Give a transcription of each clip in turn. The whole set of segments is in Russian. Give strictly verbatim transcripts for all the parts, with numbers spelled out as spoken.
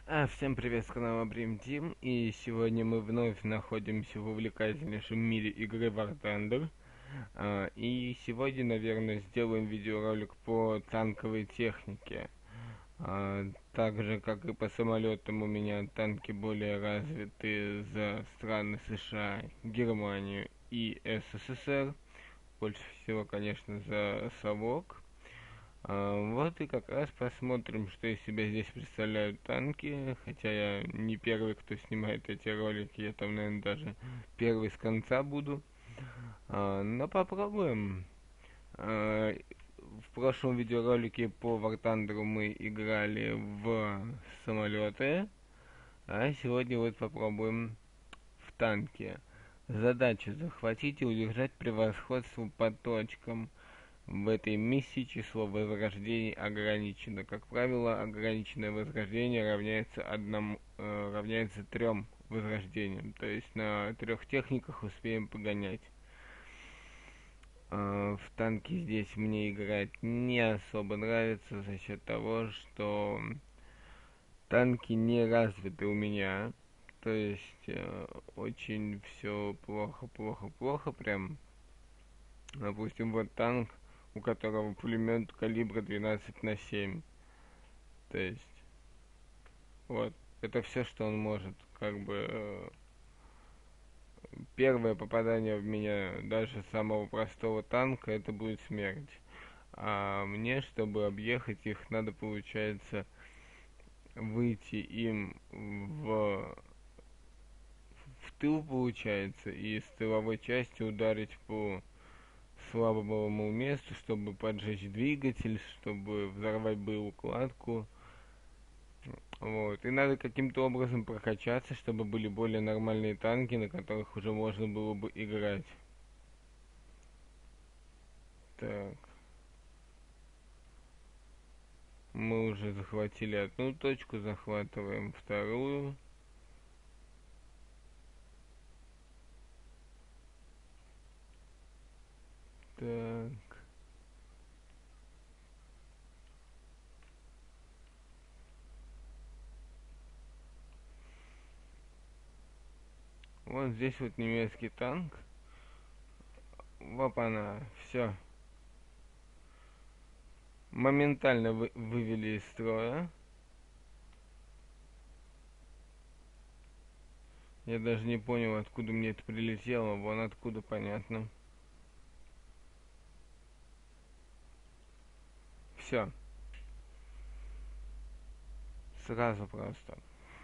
А, всем привет с канала Brim Team, и сегодня мы вновь находимся в увлекательнейшем мире игры War Thunder. А, и сегодня, наверное, сделаем видеоролик по танковой технике. А, так же, как и по самолетам, у меня танки более развиты за страны США, Германию и СССР. Больше всего, конечно, за совок. А, вот и как раз посмотрим, что из себя здесь представляют танки. Хотя я не первый, кто снимает эти ролики, я там, наверное, даже первый с конца буду. А, но попробуем. А, в прошлом видеоролике по War Thunder мы играли в самолеты, а сегодня вот попробуем в танке. Задача захватить и удержать превосходство по точкам. В этой миссии число возрождений ограничено. Как правило, ограниченное возрождение равняется одному, э, равняется трем возрождениям. То есть на трех техниках успеем погонять. Э, в танки здесь мне играть не особо нравится за счет того, что танки не развиты у меня. То есть э, очень все плохо, плохо, плохо прям. Допустим, вот танк, у которого пулемет калибра двенадцать на семь. То есть, вот, это все, что он может. Как бы э, первое попадание в меня даже самого простого танка, это будет смерть. А мне, чтобы объехать их, надо, получается, выйти им в, в тыл, получается, и с тыловой части ударить по слабому месту, чтобы поджечь двигатель, чтобы взорвать боеукладку. Вот. И надо каким-то образом прокачаться, чтобы были более нормальные танки, на которых уже можно было бы играть. Так. Мы уже захватили одну точку, захватываем вторую. Так. Вот здесь вот немецкий танк. Опа-на, все. Моментально вы вывели из строя. Я даже не понял, откуда мне это прилетело. Вон откуда, понятно. Все. Сразу просто.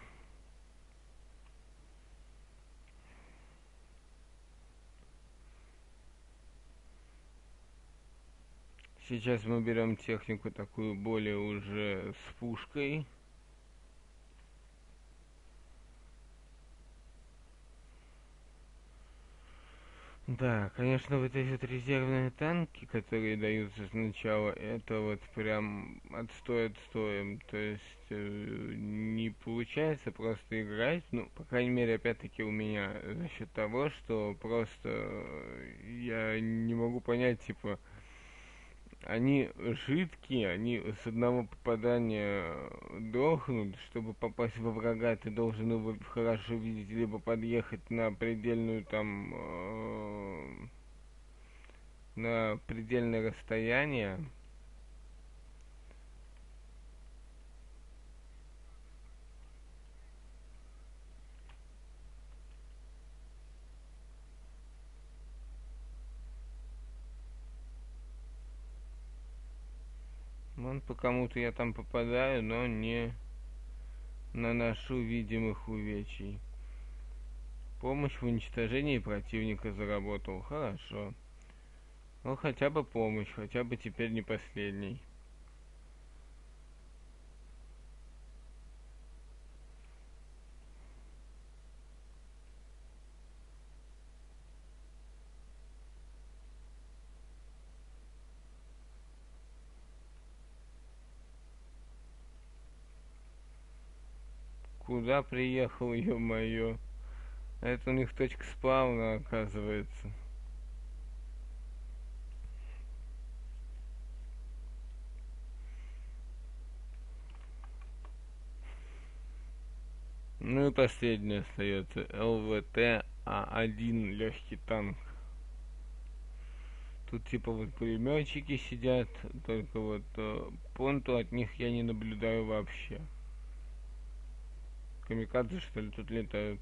Сейчас мы берем технику такую более уже с пушкой. Да, конечно, вот эти вот резервные танки, которые даются сначала, это вот прям отстой отстоем. То есть э, не получается просто играть, ну, по крайней мере, опять-таки у меня за счет того, что просто э, я не могу понять, типа, они жидкие, они с одного попадания дохнут. Чтобы попасть во врага, ты должен его хорошо видеть, либо подъехать на предельную там э, на предельное расстояние. Вон по кому-то я там попадаю, но не наношу видимых увечий. Помощь в уничтожении противника заработал. Хорошо. Ну хотя бы помощь, хотя бы теперь не последний. Куда приехал, ё-моё? Это у них точка спавна, оказывается. Ну и последний остается ЛВТ А1 легкий танк. Тут типа вот пулеметчики сидят, только вот э, понту от них я не наблюдаю вообще. Камикадзе что ли тут летают?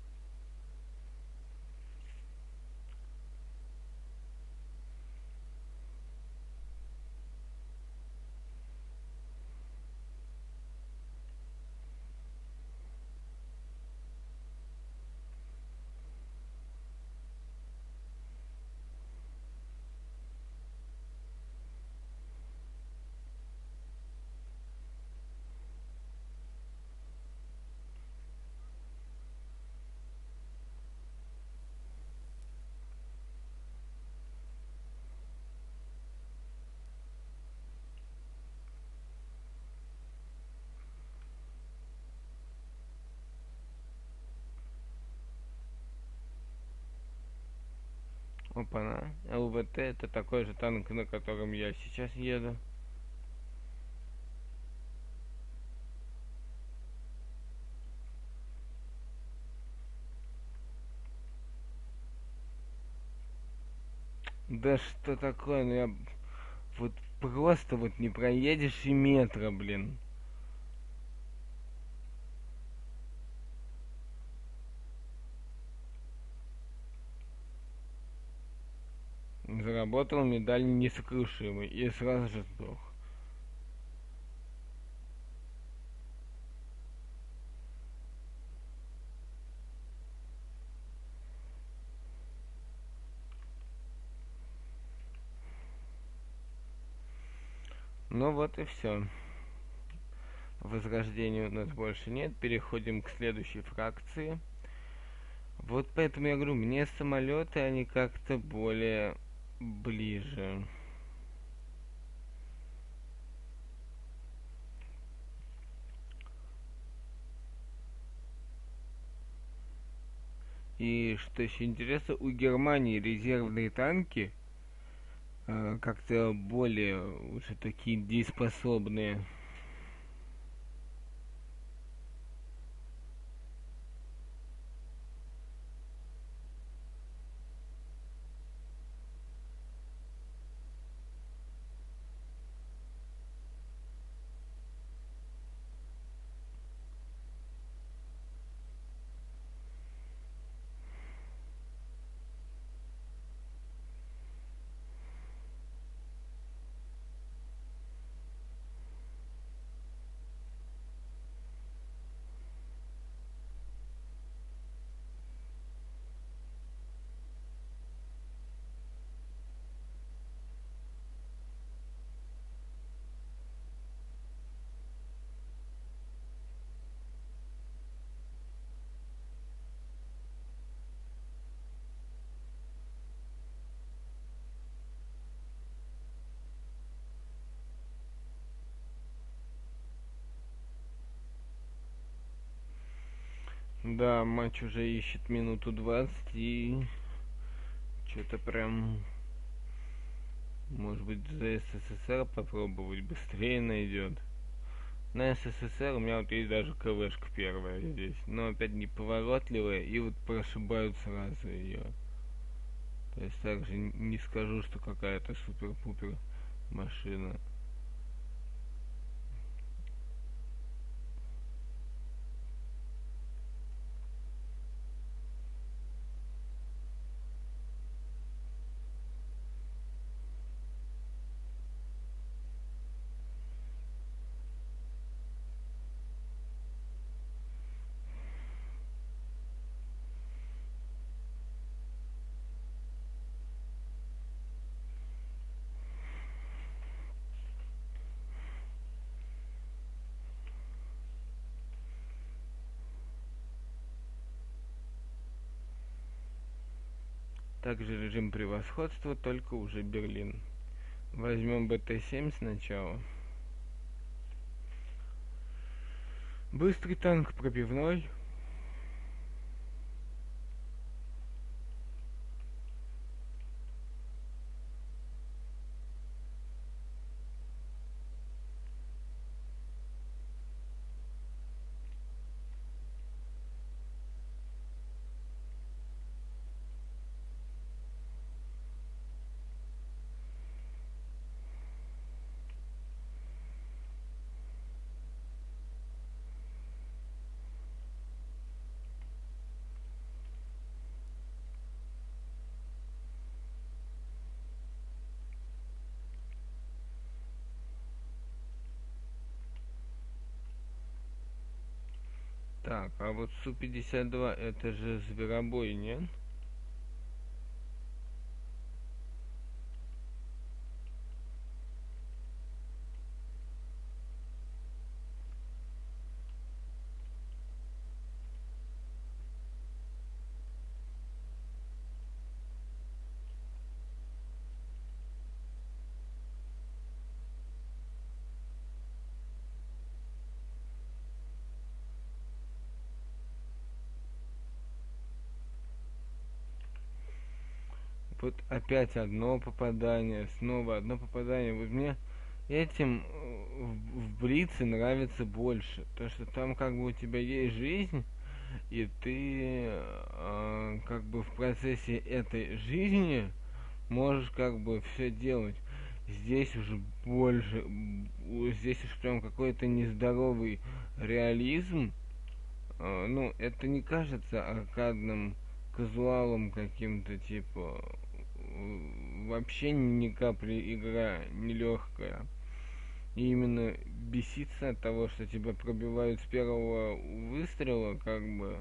Опа-на. ЛВТ это такой же танк, на котором я сейчас еду. Да что такое, ну я вот просто вот не проедешь и метра, блин. Заработал медаль несокрушимый и сразу же сдох. Ну вот и все. Возрождения у нас больше нет. Переходим к следующей фракции. Вот поэтому я говорю, мне самолеты, они как-то более ближе. И что еще интересно, у Германии резервные танки э, как-то более уже такие дееспособные. Да, матч уже ищет минуту двадцать и что-то прям, может быть, за СССР попробовать быстрее найдет. На СССР у меня вот есть даже КВшка первая здесь, но опять неповоротливая и вот прошибают сразу ее. То есть также не скажу, что какая-то супер-пупер машина. Также режим превосходства, только уже Берлин. Возьмем бэ тэ семь сначала. Быстрый танк пробивной. Так, а вот Су пятьдесят два это же зверобой, нет? Вот опять одно попадание, снова одно попадание. Вот мне этим э, в, в Блице нравится больше. То, что там как бы у тебя есть жизнь, и ты э, как бы в процессе этой жизни можешь как бы все делать. Здесь уже больше, у- здесь уж прям какой-то нездоровый реализм. Э, ну, это не кажется аркадным казуалом каким-то, типа, э, вообще ни капли игра нелегкая. И именно беситься от того, что тебя пробивают с первого выстрела, как бы.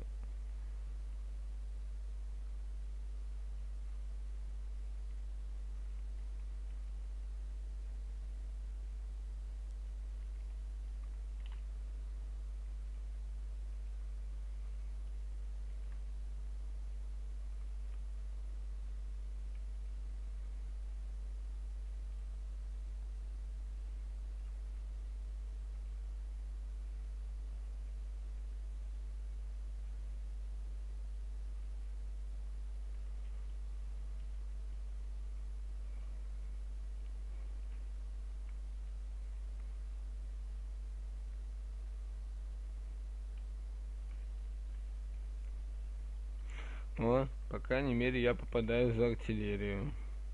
О, по крайней мере, я попадаю за артиллерию.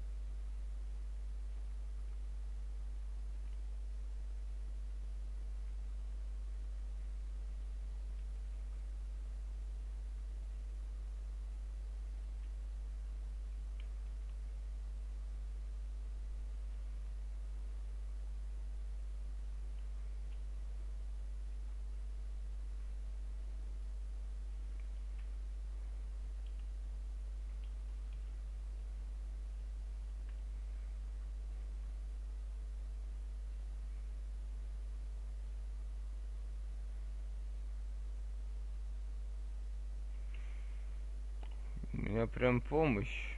У меня прям помощь.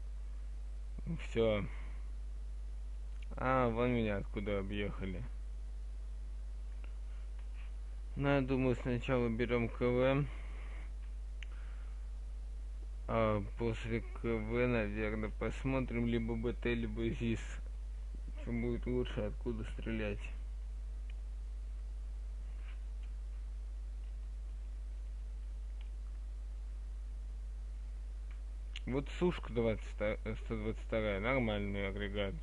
Все. А, вон меня откуда объехали. Ну, я думаю, сначала берем КВ, а после КВ, наверное, посмотрим либо БТ, либо ЗИС. Что будет лучше, откуда стрелять. Вот Сушка двадцать, сто двадцать два, нормальный агрегат.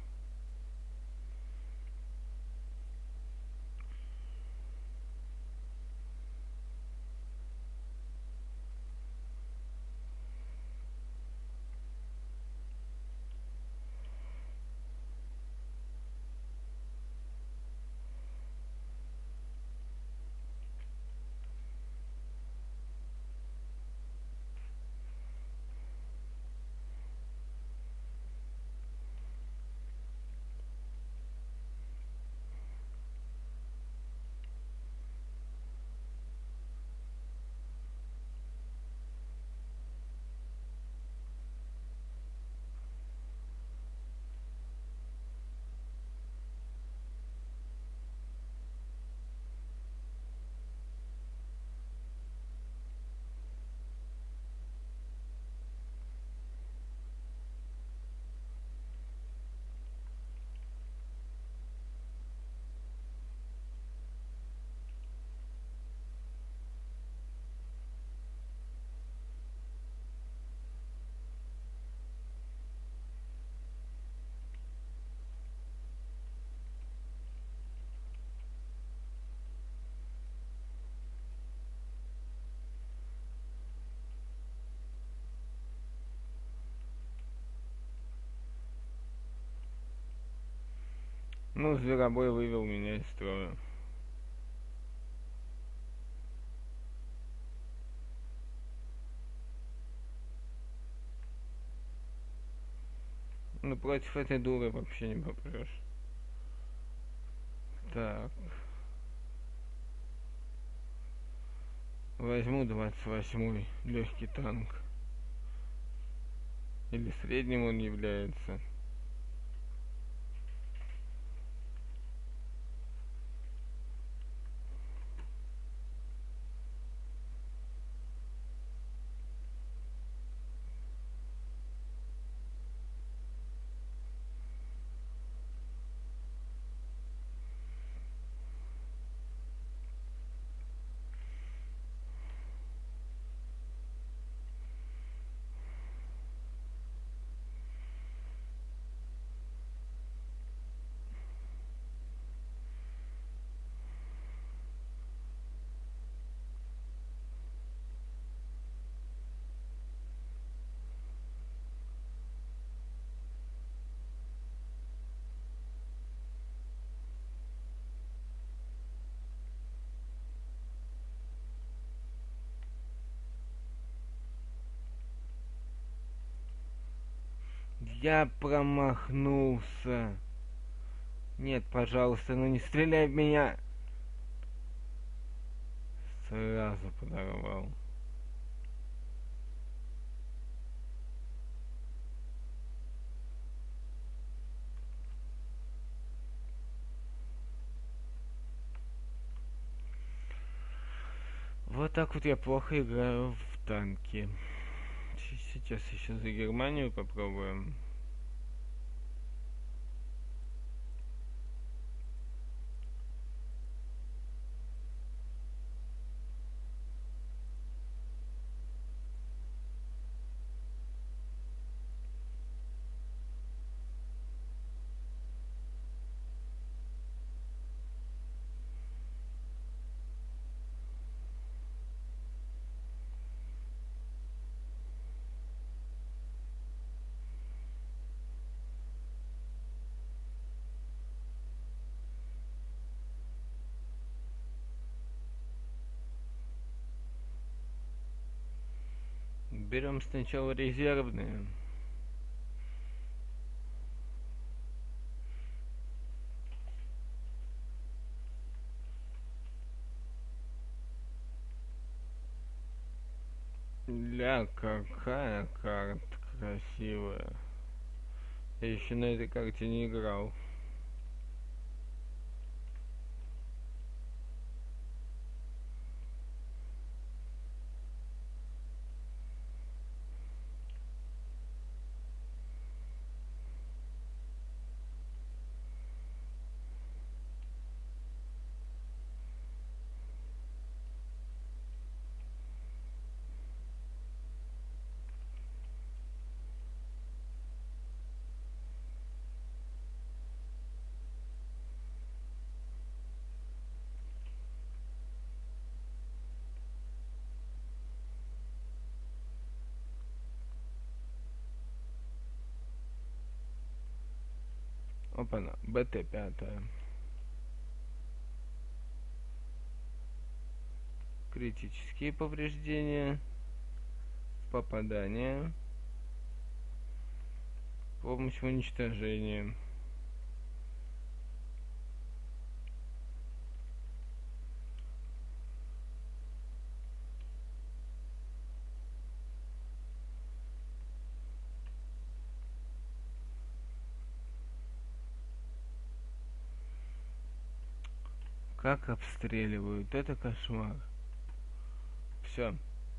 Ну, зверобой вывел меня из строя. Ну, против этой дуры вообще не попрешь. Так. Возьму двадцать восьмой легкий танк. Или средним он является. Я промахнулся. Нет, пожалуйста, ну не стреляй в меня. Сразу подорвал. Вот так вот я плохо играю в танки. Сейчас еще за Германию попробуем. Берем сначала резервные. Ля, какая карта красивая. Я еще на этой карте не играл. Опа-на, БТ пятая. Критические повреждения. Попадание. Помощь в уничтожении. Как обстреливают, это кошмар. Все.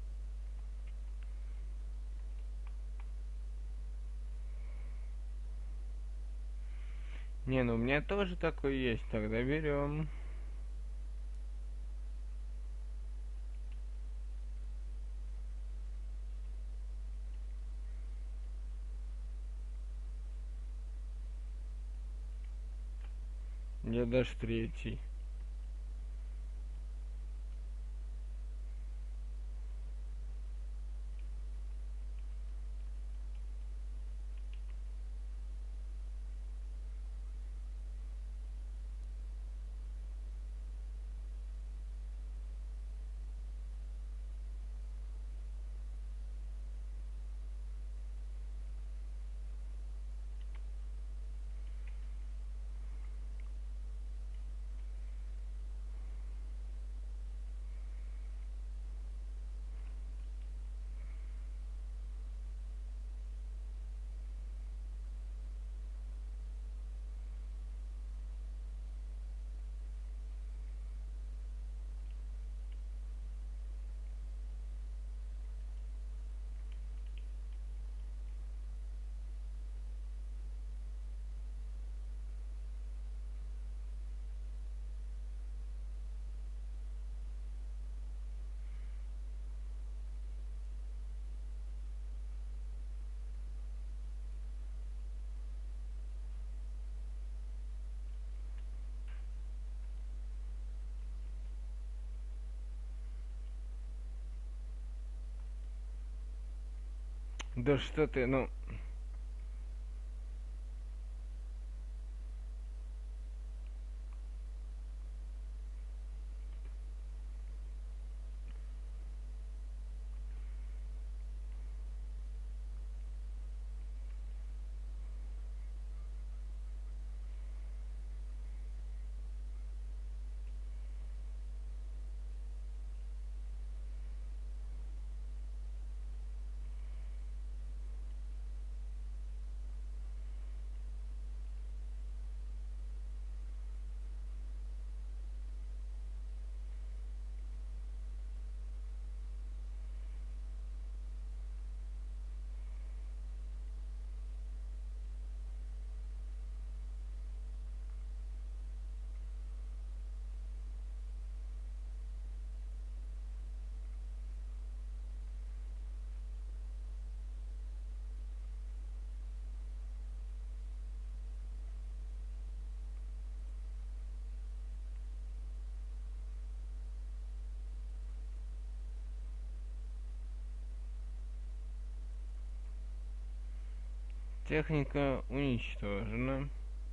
Не, ну у меня тоже такой есть, тогда берем. Я даже третий. Да что ты, ну... Техника уничтожена.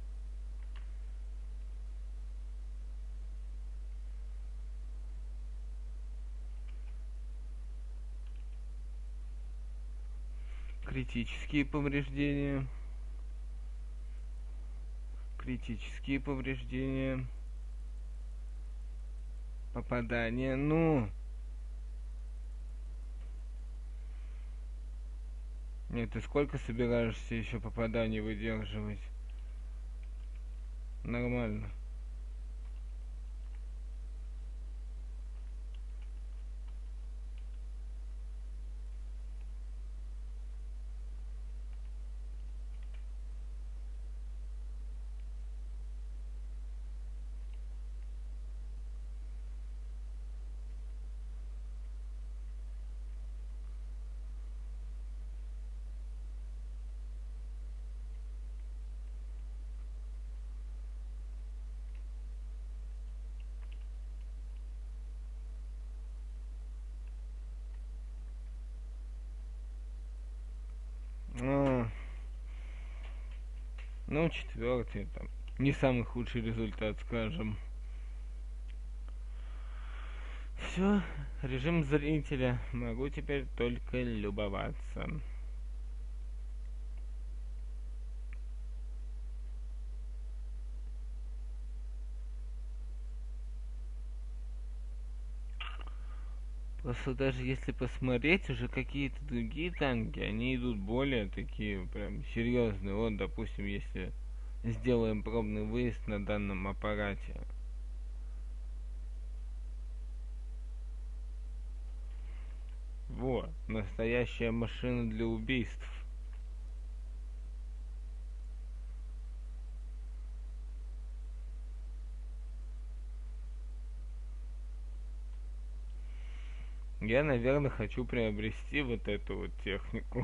Критические повреждения. Критические повреждения. Попадание. Ну. Нет, ты сколько собираешься еще попаданий выдерживать? Нормально. А, ну, четвертый там. Не самый худший результат, скажем. Все, режим зрителя. Могу теперь только любоваться. Просто даже если посмотреть, уже какие-то другие танки, они идут более такие прям серьезные. Вот, допустим, если сделаем пробный выезд на данном аппарате. Вот, настоящая машина для убийств. Я, наверное, хочу приобрести вот эту вот технику.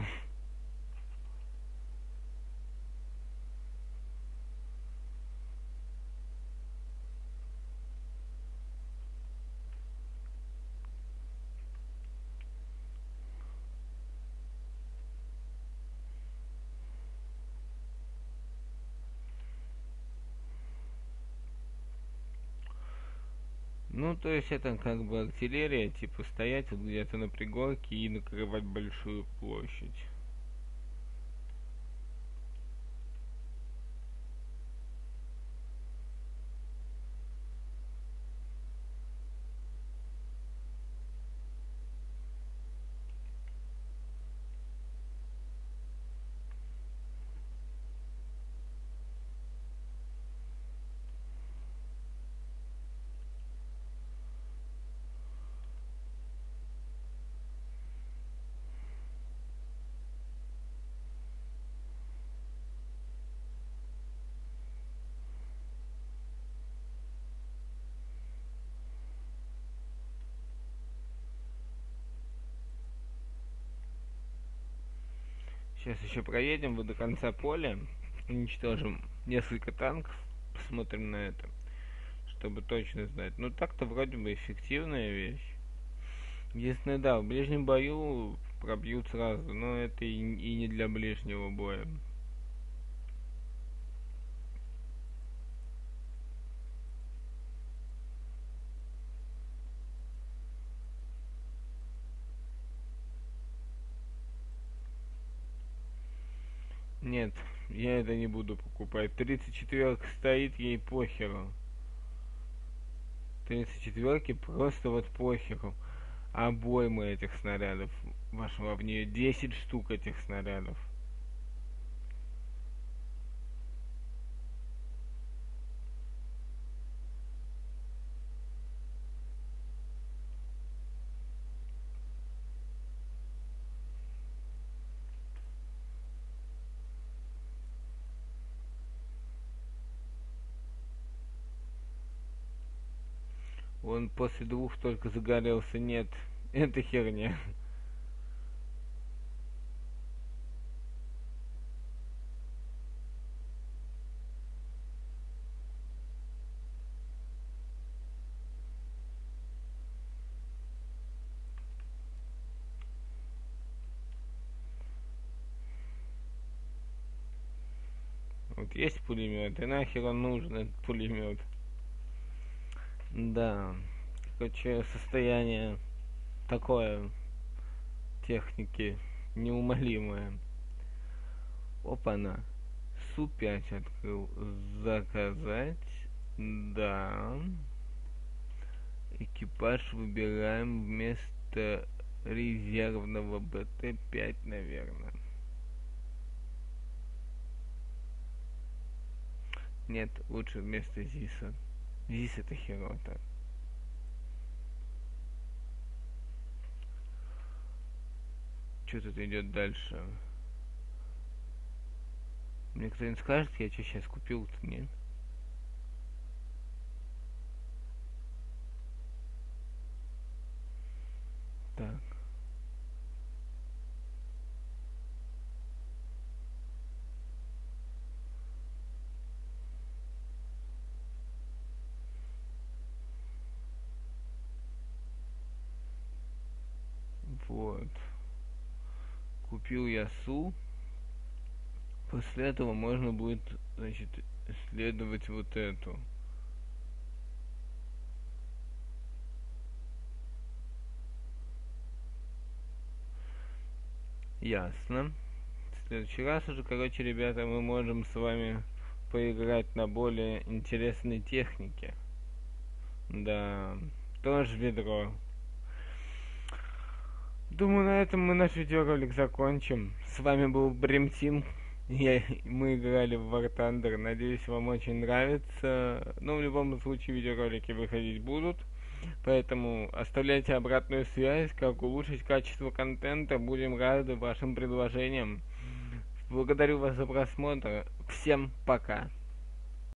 Ну, то есть это как бы артиллерия, типа стоять вот где-то на пригорке и накрывать большую площадь. Сейчас еще проедем вот до конца поля, уничтожим несколько танков, посмотрим на это, чтобы точно знать. Ну так-то вроде бы эффективная вещь. Единственное, да, в ближнем бою пробьют сразу, но это и, и не для ближнего боя. Нет, я это не буду покупать. тридцать четверка стоит, ей похеру. тридцать четверки просто вот похеру. Обоймы этих снарядов вошло в нее десять штук этих снарядов. Он после двух только загорелся. Нет, это херня. Вот есть пулемет, и нахер он нужен, этот пулемет. Да, короче, состояние такое техники неумолимое. Опа-на. Су пять открыл. Заказать. Да. Экипаж выбираем вместо резервного бэ тэ пять, наверное. Нет, лучше вместо ЗИСа. ЗИС это херово-то. Что тут идет дальше? Мне кто-нибудь скажет, я что сейчас купил-то, нет? Так. Вот. Купил я Су. После этого можно будет, значит, исследовать вот эту. Ясно. В следующий раз уже, короче, ребята, мы можем с вами поиграть на более интересной технике. Да, тоже ведро. Думаю, на этом мы наш видеоролик закончим. С вами был Брим Тим. Я, мы играли в War Thunder. Надеюсь, вам очень нравится. Но в любом случае видеоролики выходить будут. Поэтому оставляйте обратную связь, как улучшить качество контента. Будем рады вашим предложениям. Благодарю вас за просмотр. Всем пока.